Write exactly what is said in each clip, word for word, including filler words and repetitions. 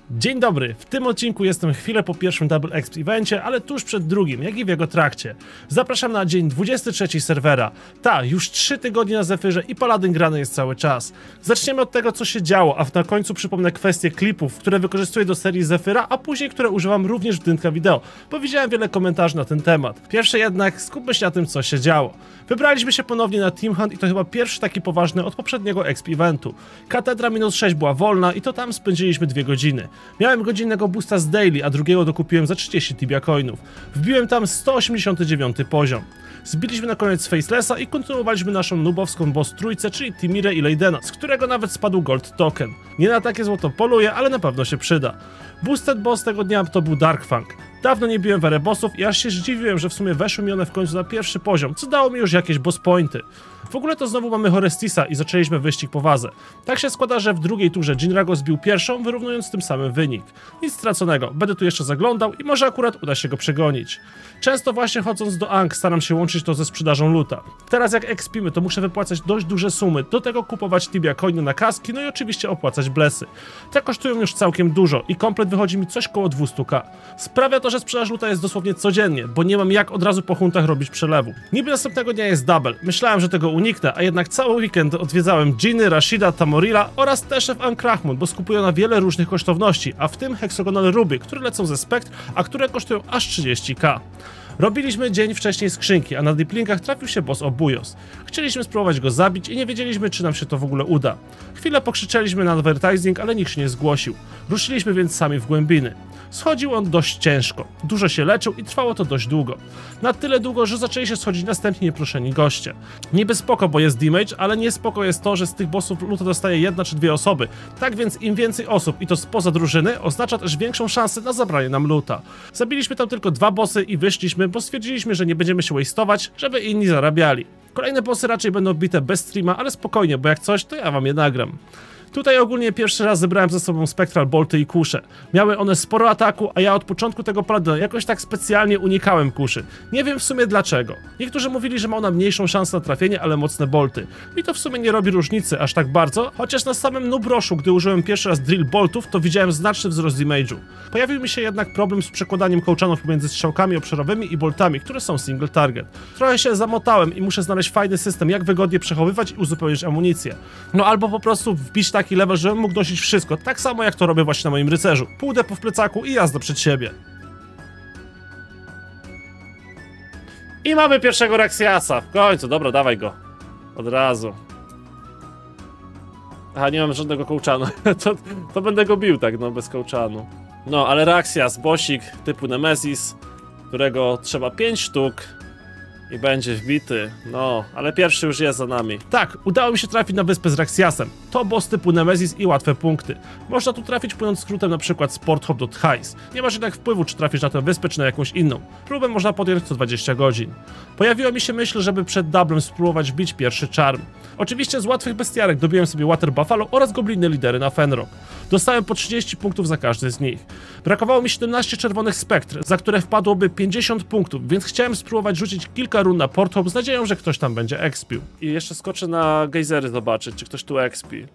Dzień dobry, w tym odcinku jestem chwilę po pierwszym Double Exp evencie, ale tuż przed drugim, jak i w jego trakcie. Zapraszam na dzień dwudziesty trzeci serwera. Ta, już trzy tygodnie na Zefyrze i Paladin grany jest cały czas. Zaczniemy od tego, co się działo, a na końcu przypomnę kwestię klipów, które wykorzystuję do serii Zefyra, a później które używam również w Dynka Wideo, bo widziałem wiele komentarzy na ten temat. Pierwsze jednak skupmy się na tym, co się działo. Wybraliśmy się ponownie na Team Hunt i to chyba pierwszy taki poważny od poprzedniego Exp eventu. Katedra minus sześć była wolna i to tam spędziliśmy dwie godziny. Miałem godzinnego boosta z daily, a drugiego dokupiłem za trzydzieści tibia coinów. Wbiłem tam sto osiemdziesiąty dziewiąty poziom. Zbiliśmy na koniec Facelessa i kontynuowaliśmy naszą nubowską boss trójcę, czyli Timirę i Leydena, z którego nawet spadł gold token. Nie na takie złoto poluję, ale na pewno się przyda. Boosted boss tego dnia to był Dark Funk. Dawno nie biłem w erę bossów i aż się zdziwiłem, że w sumie weszły mi one w końcu na pierwszy poziom, co dało mi już jakieś boss pointy. W ogóle to znowu mamy Horestisa i zaczęliśmy wyścig po wadze. Tak się składa, że w drugiej turze Jinrago zbił pierwszą, wyrównując tym samym wynik. Nic straconego, będę tu jeszcze zaglądał i może akurat uda się go przegonić. Często właśnie chodząc do Ankh staram się łączyć to ze sprzedażą loota. Teraz jak expimy, to muszę wypłacać dość duże sumy, do tego kupować tibia coiny na kaski, no i oczywiście opłacać blesy. Te kosztują już całkiem dużo i komplet wychodzi mi coś koło dwieście ka. Sprawia to, że sprzedaż loota jest dosłownie codziennie, bo nie mam jak od razu po huntach robić przelewu. Niby następnego dnia jest double, myślałem, że tego uniknę, a jednak cały weekend odwiedzałem Dżiny, Rashida, Tamorila oraz też w Ankh-Rahmun, bo skupują na wiele różnych kosztowności, a w tym heksagonal ruby, które lecą ze Spectre, a które kosztują aż trzydzieści ka. Robiliśmy dzień wcześniej skrzynki, a na Deeplinkach trafił się boss Obujos. Chcieliśmy spróbować go zabić i nie wiedzieliśmy, czy nam się to w ogóle uda. Chwilę pokrzyczeliśmy na advertising, ale nikt się nie zgłosił. Ruszyliśmy więc sami w głębiny. Schodził on dość ciężko, dużo się leczył i trwało to dość długo. Na tyle długo, że zaczęli się schodzić następni nieproszeni goście. Niby spoko, bo jest damage, ale nie spoko jest to, że z tych bossów luto dostaje jedna czy dwie osoby. Tak więc im więcej osób i to spoza drużyny, oznacza też większą szansę na zabranie nam luta. Zabiliśmy tam tylko dwa bossy i wyszliśmy, bo stwierdziliśmy, że nie będziemy się waste'ować, żeby inni zarabiali. Kolejne bossy raczej będą bite bez streama, ale spokojnie, bo jak coś, to ja wam je nagram. Tutaj ogólnie pierwszy raz zebrałem ze sobą Spectral Bolty i kusze. Miały one sporo ataku, a ja od początku tego Paladyna jakoś tak specjalnie unikałem kuszy. Nie wiem w sumie dlaczego. Niektórzy mówili, że ma ona mniejszą szansę na trafienie, ale mocne bolty. Mi to w sumie nie robi różnicy aż tak bardzo, chociaż na samym Nubroszu, gdy użyłem pierwszy raz Drill Boltów, to widziałem znaczny wzrost damage'u. Pojawił mi się jednak problem z przekładaniem kołczanów pomiędzy strzałkami obszarowymi i boltami, które są single target. Trochę się zamotałem i muszę znaleźć fajny system, jak wygodnie przechowywać i uzupełnić amunicję. No albo po prostu wbić tak taki level, żebym mógł nosić wszystko, tak samo jak to robię właśnie na moim rycerzu. Pół depo w plecaku i jazda przed siebie. I mamy pierwszego Raxiasa, w końcu, dobra, dawaj go. Od razu. Aha, nie mam żadnego kołczanu, to, to będę go bił tak, no, bez kołczanu. No, ale Raxias, bossik typu Nemesis, którego trzeba pięć sztuk. I będzie wbity, no, ale pierwszy już jest za nami. Tak, udało mi się trafić na wyspę z Raxiasem. To boss typu Nemesis i łatwe punkty. Można tu trafić płynąc skrótem na przykład Sport Hop do Thais. Nie masz jednak wpływu, czy trafisz na tę wyspę, czy na jakąś inną. Próbę można podjąć co dwadzieścia godzin. Pojawiła mi się myśl, żeby przed doublem spróbować wbić pierwszy charm. Oczywiście z łatwych bestiarek dobiłem sobie Water Buffalo oraz gobliny lidery na Fenrock. Dostałem po trzydzieści punktów za każdy z nich. Brakowało mi siedemnaście czerwonych spektr, za które wpadłoby pięćdziesiąt punktów, więc chciałem spróbować rzucić kilka run na Port Hope z nadzieją, że ktoś tam będzie expił. I jeszcze skoczę na gejzery zobaczyć, czy ktoś tu expi.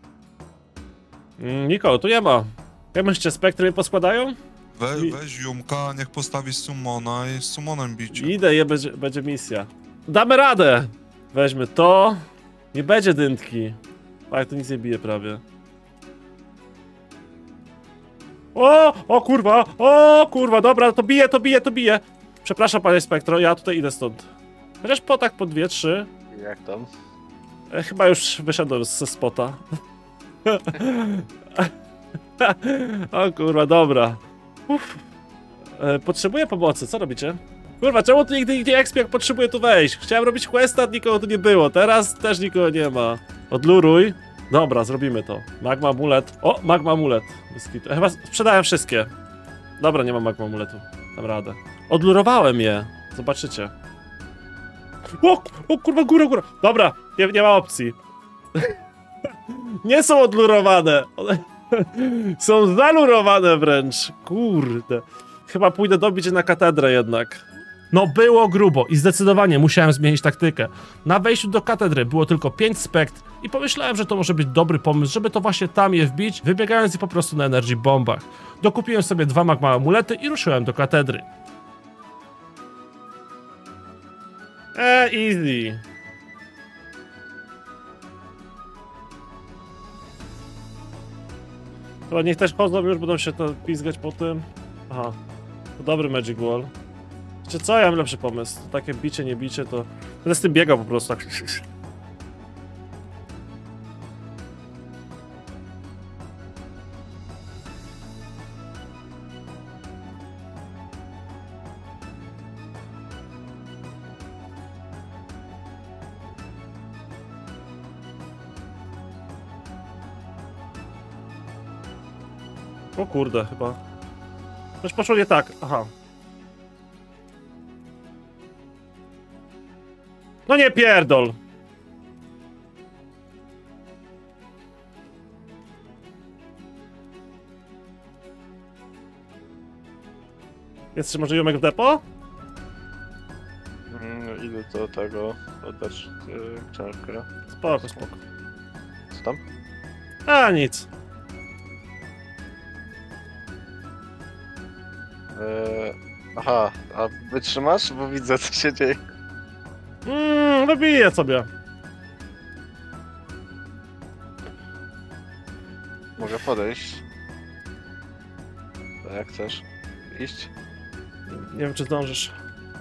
Mm, nikogo tu nie ma. Jak myślicie, spektry mnie poskładają? We, weź Jumka, niech postawi summona i z summonem bicie. Idę, je będzie, będzie misja. Damy radę! Weźmy to. Nie będzie dętki. Ale to nic nie bije prawie. O! O kurwa! O kurwa! Dobra, to bije, to bije, to bije! Przepraszam, panie Spektro, ja tutaj idę stąd. Chociaż po tak po dwie, trzy. Jak tam? E, chyba już wyszedłem ze spota. O kurwa, dobra. Uff. E, potrzebuję pomocy, co robicie? Kurwa, czemu tu nigdy nie expi, jak potrzebuję tu wejść? Chciałem robić questa, nikogo tu nie było, teraz też nikogo nie ma. Odluruj. Dobra, zrobimy to. Magma amulet. O, magma amulet. Chyba sprzedałem wszystkie. Dobra, nie mam magma amuletu. Dam radę. Odlurowałem je. Zobaczycie. O, o kurwa, góra, góra. Dobra, nie, nie ma opcji. Nie są odlurowane. One są zalurowane wręcz. Kurde. Chyba pójdę dobić je na katedrę jednak. No było grubo i zdecydowanie musiałem zmienić taktykę. Na wejściu do katedry było tylko pięć spekt i pomyślałem, że to może być dobry pomysł, żeby to właśnie tam je wbić, wybiegając je po prostu na energy bombach. Dokupiłem sobie dwa magma amulety i ruszyłem do katedry. Eee, easy. Chyba niech też chodzą już, będą się to pizgać po tym. Aha, to dobry Magic Wall. Wiecie co, ja mam lepszy pomysł. Takie bicie, nie bicie, to... Będę z tym biegał po prostu tak. O kurde, chyba. Coś poszło nie tak, aha. No nie pierdol! Jest jeszcze może Jomek w depo? Mm, idę do tego, oddać yy, książkę. Spoko, spoko. Co tam? A, nic. Yy, aha, a wytrzymasz? Bo widzę, co się dzieje. Mmm, wybiję sobie. Mogę podejść. To jak chcesz? Iść? Nie wiem, czy zdążysz.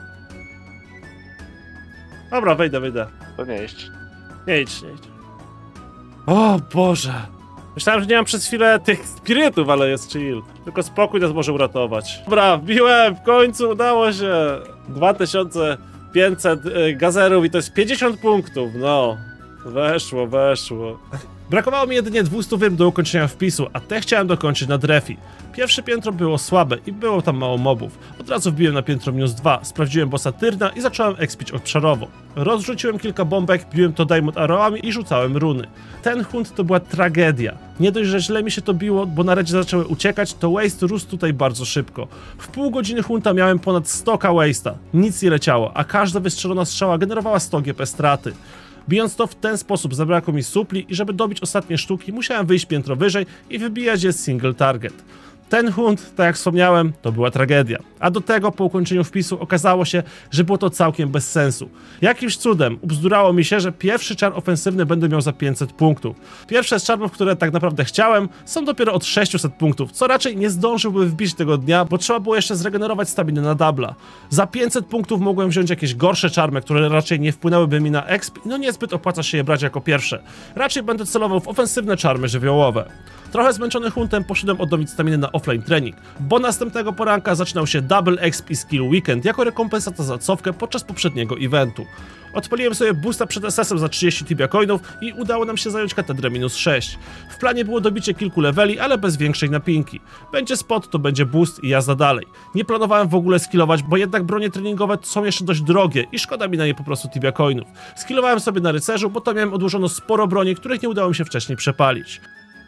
Dobra, wejdę, wejdę. To nie iść. Nie idź, nie idź. O Boże. Myślałem, że nie mam przez chwilę tych spirytów, ale jest chill. Tylko spokój nas może uratować. Dobra, wbiłem, w końcu udało się. dwa tysiące pięćset y, gazerów i to jest pięćdziesiąt punktów, no. Weszło, weszło. Brakowało mi jedynie dwieście wyrm do ukończenia wpisu, a te chciałem dokończyć na Drefi. Pierwsze piętro było słabe i było tam mało mobów. Od razu wbiłem na piętro minus dwa, sprawdziłem bossa Tyrna i zacząłem expić obszarowo. Rozrzuciłem kilka bombek, biłem to diamond arrowami i rzucałem runy. Ten hunt to była tragedia. Nie dość, że źle mi się to biło, bo na redzie zaczęły uciekać, to waste rósł tutaj bardzo szybko. W pół godziny hunta miałem ponad sto ka waste'a. Nic nie leciało, a każda wystrzelona strzała generowała sto G P straty. Bijąc to w ten sposób zabrakło mi supli i żeby dobić ostatnie sztuki musiałem wyjść piętro wyżej i wybijać je z single target. Ten hunt, tak jak wspomniałem, to była tragedia. A do tego po ukończeniu wpisu okazało się, że było to całkiem bez sensu. Jakimś cudem ubzdurało mi się, że pierwszy czar ofensywny będę miał za pięćset punktów. Pierwsze z czarów, które tak naprawdę chciałem, są dopiero od sześciuset punktów, co raczej nie zdążyłby wbić tego dnia, bo trzeba było jeszcze zregenerować staminy na dubla. Za pięćset punktów mogłem wziąć jakieś gorsze czarmy, które raczej nie wpłynęłyby mi na exp, no niezbyt opłaca się je brać jako pierwsze. Raczej będę celował w ofensywne czarmy żywiołowe. Trochę zmęczony huntem poszedłem odnowić staminy na offline trening, bo następnego poranka zaczynał się Double Exp i Skill Weekend jako rekompensata za cofkę podczas poprzedniego eventu. Odpaliłem sobie boosta przed S S-em za trzydzieści tibia coinów i udało nam się zająć katedrę minus sześć. W planie było dobicie kilku leveli, ale bez większej napinki. Będzie spot, to będzie boost i jazda dalej. Nie planowałem w ogóle skillować, bo jednak bronie treningowe są jeszcze dość drogie i szkoda mi na nie po prostu tibia coinów. Skillowałem sobie na rycerzu, bo to miałem odłożono sporo broni, których nie udało mi się wcześniej przepalić.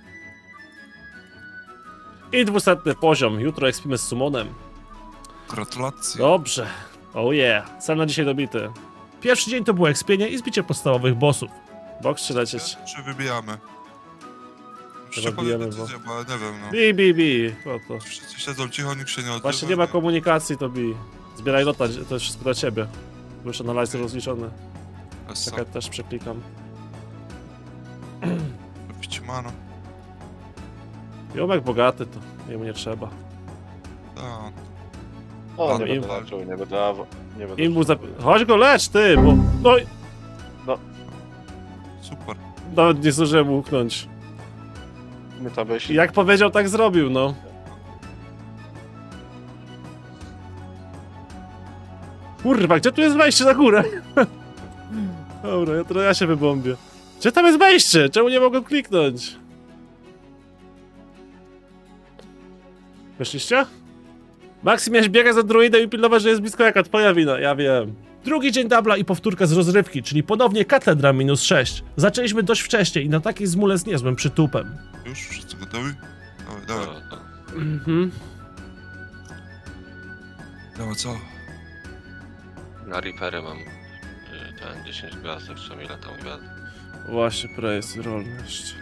I dwusetny poziom, jutro ekspimy z summonem. Gratulacje. Dobrze, oh yeah, cel na dzisiaj dobity. Pierwszy dzień to było ekspienie i zbicie podstawowych bossów. Box czy lecieć? Czy wybijamy? Muszę Wybijamy, podjąć decyzję, bo ale nie wiem, no. Bi, bi, bi. O, to. Wszyscy siedzą cicho, nikt się nie odzywa. Właśnie nie ma komunikacji, to bi. Zbieraj lota, to jest wszystko dla ciebie. Już analizy rozliczone. Czekaj, też przeklikam. Pić mano. Jomek bogaty, to jemu nie trzeba. Tak. O, nie im- będę leczył, nie będę awo. Nie będę. Im mu zap... Chodź go lecz, ty, bo... No i... Super. Nawet nie zdążyłem łuknąć. My tam byś. Jak powiedział, tak zrobił, no. Kurwa, gdzie tu jest wejście na górę? Dobra, ja, to ja się wybombię. Gdzie tam jest wejście? Czemu nie mogłem kliknąć? Weszliście? Maxi, miałeś biegać za druidem i pilnować, że jest blisko, jaka twoja wina, ja wiem. Drugi dzień dubla i powtórka z rozrywki, czyli ponownie katedra minus sześć. Zaczęliśmy dość wcześnie i na takiej zmule z niezłym przytupem. Już? Wszyscy gotowi? Dawaj, dawaj. Mhm. Dawaj, co? Na Reapery mam y, ten dziesięć gwiazdek, czy ile tam gwiazdek. Właśnie, prejsy rolny jeszcze.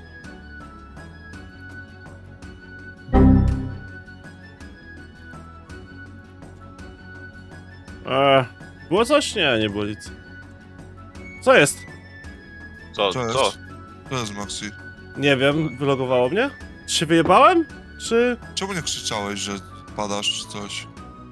Eee, było coś? Nie, nie było nic. Co jest? Co, Co co? jest? To jest Maxi. Nie wiem, wylogowało mnie? Czy się wyjebałem? Czy... Czemu nie krzyczałeś, że padasz czy coś?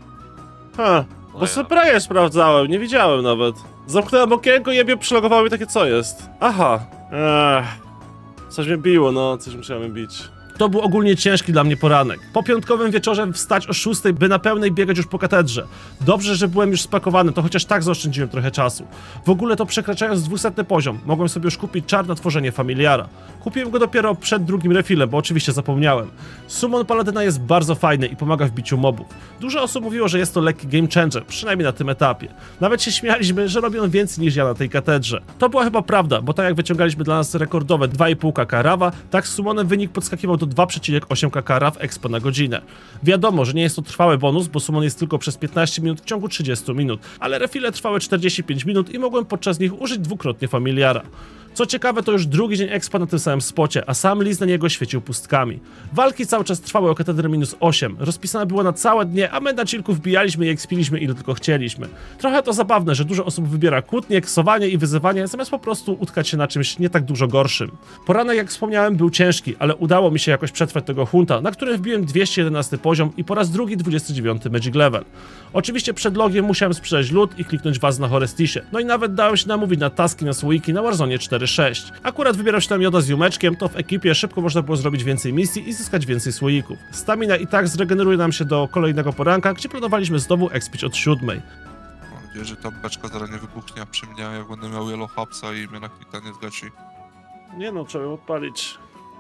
Ha, No bo ja. sobie preję sprawdzałem, nie widziałem nawet. Zamknąłem okienko i jebie przylogowało mi takie, co jest? Aha. Eee, coś mnie biło, no, coś musiałem bić. To był ogólnie ciężki dla mnie poranek. Po piątkowym wieczorem wstać o szóstej, by na pełnej biegać już po katedrze. Dobrze, że byłem już spakowany, to chociaż tak zaoszczędziłem trochę czasu. W ogóle to przekraczając dwusetny poziom, mogłem sobie już kupić czar na tworzenie familiara. Kupiłem go dopiero przed drugim refilem, bo oczywiście zapomniałem. Summon Paladyna jest bardzo fajny i pomaga w biciu mobów. Dużo osób mówiło, że jest to lekki game changer, przynajmniej na tym etapie. Nawet się śmialiśmy, że robią więcej niż ja na tej katedrze. To była chyba prawda, bo tak jak wyciągaliśmy dla nas rekordowe dwa i pół kaka rawa, tak z Summonem wynik podskakiwał do dwa przecinek osiem kaka raw expo na godzinę. Wiadomo, że nie jest to trwały bonus, bo Summon jest tylko przez piętnaście minut w ciągu trzydziestu minut, ale refile trwały czterdzieści pięć minut i mogłem podczas nich użyć dwukrotnie familiara. Co ciekawe, to już drugi dzień expa na tym samym spocie, a sam list na niego świecił pustkami. Walki cały czas trwały o katedrę minus osiem, rozpisane było na całe dnie, a my na chillku wbijaliśmy i ekspiliśmy ile tylko chcieliśmy. Trochę to zabawne, że dużo osób wybiera kłótnie, ksowanie i wyzywanie, zamiast po prostu utkać się na czymś nie tak dużo gorszym. Poranek, jak wspomniałem, był ciężki, ale udało mi się jakoś przetrwać tego hunta, na którym wbiłem dwieście jedenasty poziom i po raz drugi dwudziesty dziewiąty magic level. Oczywiście przed logiem musiałem sprzedać lód i kliknąć was na Horestisie, no i nawet dałem się namówić na taski na słoiki na Warzone cztery sześć. Akurat wybierał się tam Joda z Jumeczkiem, to w ekipie szybko można było zrobić więcej misji i zyskać więcej słoików. Stamina i tak zregeneruje nam się do kolejnego poranka, gdzie planowaliśmy znowu expić od siódmej. Mam nadzieję, że ta beczka zaraz nie wybuchnie przy mnie, jak będę miał yellow hapsa i mnie na kwita nie zgasi. Nie no, trzeba ją odpalić.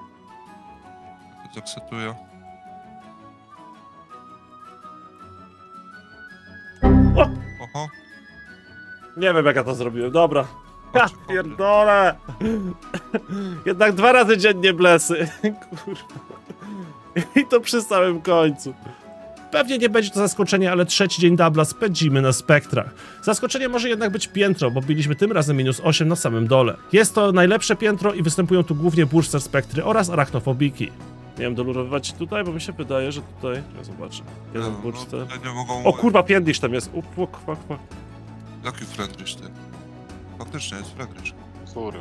To zaksetuję. O! Oho. Nie wiem jak ja to zrobiłem, dobra. Ja Patrz, pierdolę! Jednak dwa razy dziennie blesy. Kurwa. I to przy samym końcu. Pewnie nie będzie to zaskoczenie, ale trzeci dzień dubla spędzimy na spektrach. Zaskoczenie może jednak być piętro, bo biliśmy tym razem minus osiem na samym dole. Jest to najlepsze piętro i występują tu głównie burster spektry oraz arachnofobiki. Nie wiem, dolurowywać tutaj, bo mi się wydaje, że tutaj... Ja zobaczę. Jeden no, burster. no, tutaj nie mogą... O kurwa, piętlisz tam jest. Up, up, up, up. Jaki Friendrich ty? Faktycznie jest Friendrich. Kurwa.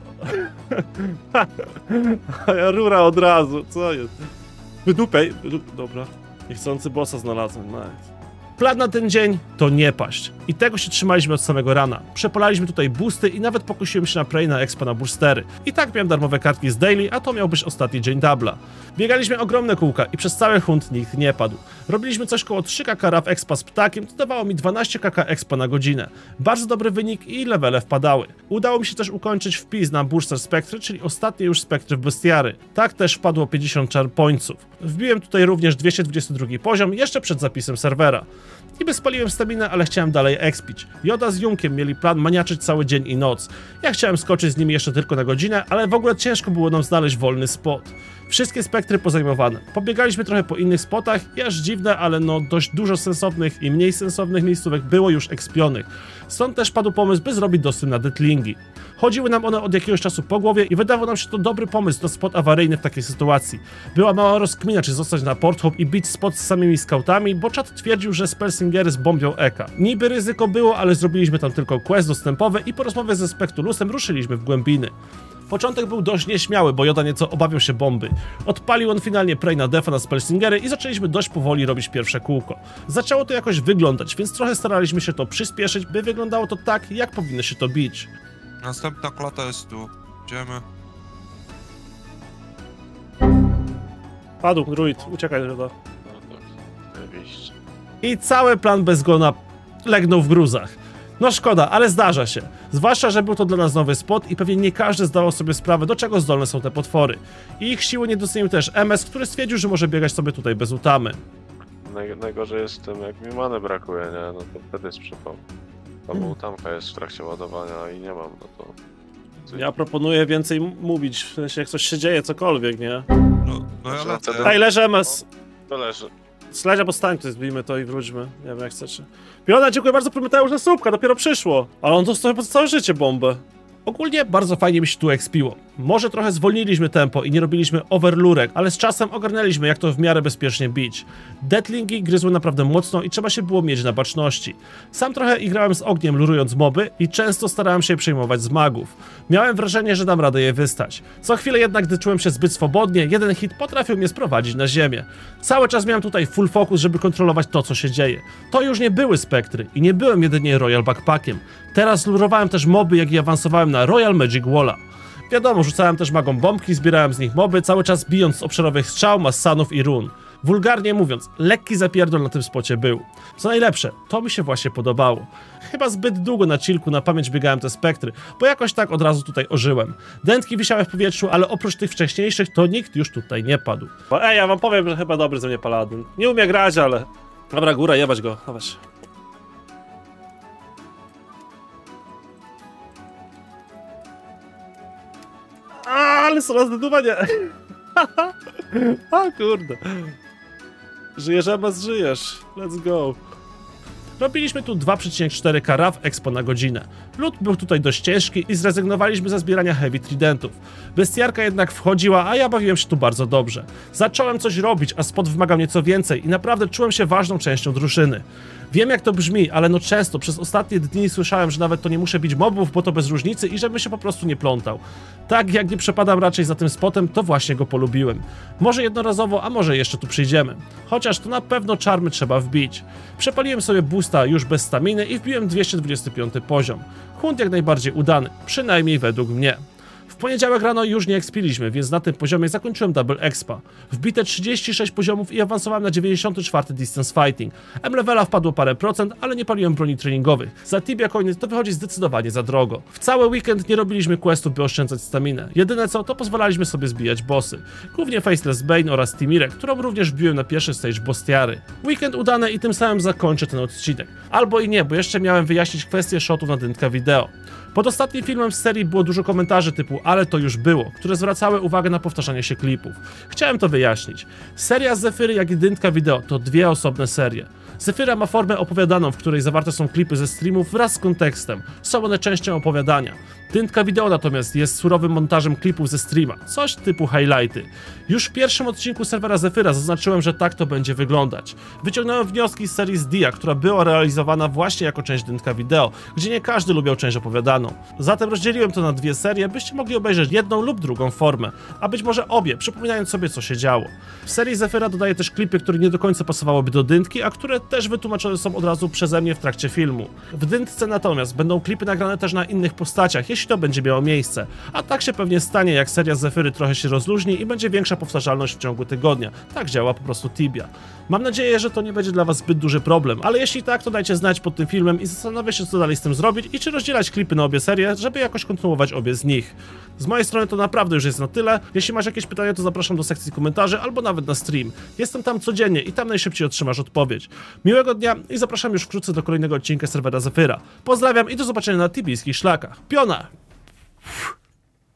A ja rura od razu, co jest? Wydupej. Wydup... Dobra. Niechcący bossa znalazłem, nice. Plan na ten dzień to nie paść. I tego się trzymaliśmy od samego rana. Przepalaliśmy tutaj boosty i nawet pokusiłem się na prey na expa na boostery. I tak miałem darmowe kartki z daily, a to miał być ostatni dzień dubla. Biegaliśmy ogromne kółka i przez cały hunt nikt nie padł. Robiliśmy coś koło trzy kaka raw expa z ptakiem, to dawało mi dwanaście kaka expa na godzinę. Bardzo dobry wynik i levele wpadały. Udało mi się też ukończyć wpis na booster spektry, czyli ostatnie już spektry w bestiary. Tak też wpadło pięćdziesiąt char pointsów. Wbiłem tutaj również dwieście dwudziesty drugi poziom jeszcze przed zapisem serwera. Niby spaliłem staminę, ale chciałem dalej expić. Joda z Junkiem mieli plan maniaczyć cały dzień i noc. Ja chciałem skoczyć z nimi jeszcze tylko na godzinę, ale w ogóle ciężko było nam znaleźć wolny spot. Wszystkie spektry pozajmowane. Pobiegaliśmy trochę po innych spotach i aż dziwne, ale no dość dużo sensownych i mniej sensownych miejscówek było już ekspionych. Stąd też padł pomysł, by zrobić dostęp na deathlingi. Chodziły nam one od jakiegoś czasu po głowie i wydawał nam się to dobry pomysł na spot awaryjny w takiej sytuacji. Była mała rozkmina, czy zostać na Porthop i bić spot z samymi scoutami, bo czat twierdził, że Spellsingery zbombią Eka. Niby ryzyko było, ale zrobiliśmy tam tylko quest dostępowy i po rozmowie ze Spectulusem ruszyliśmy w głębiny. Początek był dość nieśmiały, bo Joda nieco obawiał się bomby. Odpalił on finalnie prey na defa na Spellsingery i zaczęliśmy dość powoli robić pierwsze kółko. Zaczęło to jakoś wyglądać, więc trochę staraliśmy się to przyspieszyć, by wyglądało to tak, jak powinno się to bić. Następna klata jest tu. Idziemy. Padł, druid, uciekaj, Joda. No to zajebiście. I cały plan bez gona legnął w gruzach. No szkoda, ale zdarza się. Zwłaszcza, że był to dla nas nowy spot i pewnie nie każdy zdawał sobie sprawę, do czego zdolne są te potwory. I ich siły nie docenił też M S, który stwierdził, że może biegać sobie tutaj bez utamy. Naj, najgorzej jest w tym, jak mi many brakuje, nie? No to wtedy jest przypał. Albo utamka jest w trakcie ładowania i nie mam, no to... Ja proponuję więcej mówić, w sensie jak coś się dzieje, cokolwiek, nie? No, no ja Może lecę. wtedy- Ej, leży M S! To leży. Sledzia, bo stań, to zbijmy to i wróćmy. Nie wiem, jak chcecie. Piona, dziękuję bardzo, Prometeusz na słupka, dopiero przyszło. Ale on dostał chyba całe życie bombę. Ogólnie bardzo fajnie mi się tu expiło. Może trochę zwolniliśmy tempo i nie robiliśmy overlurek, ale z czasem ogarnęliśmy, jak to w miarę bezpiecznie bić. Deathlingi gryzły naprawdę mocno i trzeba się było mieć na baczności. Sam trochę igrałem z ogniem, lurując moby i często starałem się przejmować z magów. Miałem wrażenie, że dam radę je wystać. Co chwilę jednak, gdy czułem się zbyt swobodnie, jeden hit potrafił mnie sprowadzić na ziemię. Cały czas miałem tutaj full focus, żeby kontrolować to, co się dzieje. To już nie były spektry i nie byłem jedynie Royal Backpackiem. Teraz lurowałem też moby, jak i awansowałem na Royal Magic Walla. Wiadomo, rzucałem też magom bombki, zbierałem z nich moby, cały czas bijąc z obszarowych strzał, massanów i run. Wulgarnie mówiąc, lekki zapierdol na tym spocie był. Co najlepsze, to mi się właśnie podobało. Chyba zbyt długo na chillku na pamięć biegałem te spektry, bo jakoś tak od razu tutaj ożyłem. Dętki wisiały w powietrzu, ale oprócz tych wcześniejszych to nikt już tutaj nie padł. Bo, ej, ja wam powiem, że chyba dobry ze mnie paladyn. Nie umie grać, ale... Dobra, góra, jebać go, dawać. A, ale są rozdedowanie. A kurde. Żyjesz, Emas, żyjesz. Let's go. Robiliśmy tu dwa przecinek cztery K R A W expo na godzinę. Lód był tutaj dość ciężki i zrezygnowaliśmy ze zbierania heavy tridentów. Bestiarka jednak wchodziła, a ja bawiłem się tu bardzo dobrze. Zacząłem coś robić, a spot wymagał nieco więcej i naprawdę czułem się ważną częścią drużyny. Wiem, jak to brzmi, ale no często przez ostatnie dni słyszałem, że nawet to nie muszę bić mobów, bo to bez różnicy i żebym się po prostu nie plątał. Tak jak nie przepadam raczej za tym spotem, to właśnie go polubiłem. Może jednorazowo, a może jeszcze tu przyjdziemy. Chociaż to na pewno czarmy trzeba wbić. Przepaliłem sobie boosta już bez staminy i wbiłem dwieście dwudziesty piąty poziom. Hunt jak najbardziej udany, przynajmniej według mnie. W poniedziałek rano już nie expiliśmy, więc na tym poziomie zakończyłem double expa. Wbite trzydzieści sześć poziomów i awansowałem na dziewięćdziesiąty czwarty distance fighting. M-levela wpadło parę procent, ale nie paliłem broni treningowych. Za Tibia coiny to wychodzi zdecydowanie za drogo. W cały weekend nie robiliśmy questów, by oszczędzać staminę. Jedyne co, to pozwalaliśmy sobie zbijać bossy. Głównie Faceless Bane oraz Timirę, którą również wbiłem na pierwszy stage bostiary. Weekend udany i tym samym zakończę ten odcinek. Albo i nie, bo jeszcze miałem wyjaśnić kwestię shotów na dyntka wideo. Pod ostatnim filmem z serii było dużo komentarzy typu ale to już było, które zwracały uwagę na powtarzanie się klipów. Chciałem to wyjaśnić. Seria z Zephyry jak i dyntka wideo to dwie osobne serie. Zephyra ma formę opowiadaną, w której zawarte są klipy ze streamów wraz z kontekstem. Są one częścią opowiadania. Dyntka wideo natomiast jest surowym montażem klipów ze streama, coś typu highlighty. Już w pierwszym odcinku serwera Zephyra zaznaczyłem, że tak to będzie wyglądać. Wyciągnąłem wnioski z serii z Dia, która była realizowana właśnie jako część dyntka wideo, gdzie nie każdy lubiał część opowiadaną. Zatem rozdzieliłem to na dwie serie, byście mogli obejrzeć jedną lub drugą formę, a być może obie, przypominając sobie, co się działo. W serii Zephyra dodaję też klipy, które nie do końca pasowałyby do dyntki, a które też wytłumaczone są od razu przeze mnie w trakcie filmu. W dyntce natomiast będą klipy nagrane też na innych postaciach, jeśli to będzie miało miejsce, a tak się pewnie stanie, jak seria Zephyry trochę się rozluźni i będzie większa powtarzalność w ciągu tygodnia. Tak działa po prostu Tibia. Mam nadzieję, że to nie będzie dla was zbyt duży problem, ale jeśli tak, to dajcie znać pod tym filmem i zastanawiam się, co dalej z tym zrobić i czy rozdzielać klipy na obie serie, żeby jakoś kontynuować obie z nich. Z mojej strony to naprawdę już jest na tyle. Jeśli masz jakieś pytania, to zapraszam do sekcji komentarzy albo nawet na stream. Jestem tam codziennie i tam najszybciej otrzymasz odpowiedź. Miłego dnia i zapraszam już wkrótce do kolejnego odcinka serwera Zephyra. Pozdrawiam i do zobaczenia na tibijskich szlakach. Piona!